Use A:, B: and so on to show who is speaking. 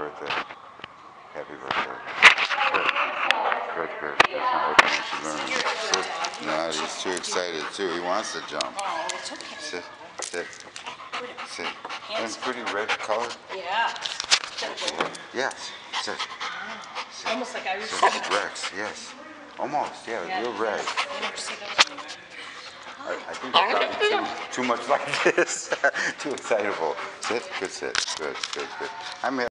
A: birthday. Happy birthday. Good. Now what can you learn? Sit. No, he's too excited too. He wants to jump.
B: Oh, it's okay.
A: Sit. That's pretty red color.
B: Yeah.
A: Yes. Sit.
B: Almost like Irish.
A: Rex, yes. Almost, yeah, real red.
B: You never see those anywhere.
A: I think it's probably too much like this. Too excitable. Sit, good sit. Good. I'm